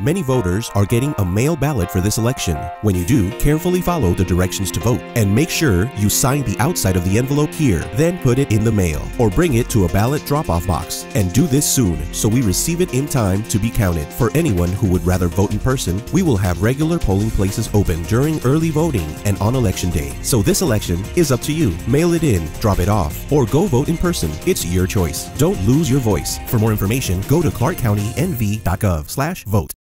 Many voters are getting a mail ballot for this election. When you do, carefully follow the directions to vote and make sure you sign the outside of the envelope here, then put it in the mail or bring it to a ballot drop-off box. And do this soon so we receive it in time to be counted. For anyone who would rather vote in person, we will have regular polling places open during early voting and on election day. So this election is up to you. Mail it in, drop it off, or go vote in person. It's your choice. Don't lose your voice. For more information, go to clarkcountynv.gov/vote.